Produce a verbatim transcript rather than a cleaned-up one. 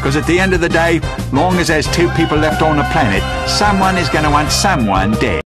Because at the end of the day, long as there's two people left on the planet, someone is going to want someone dead.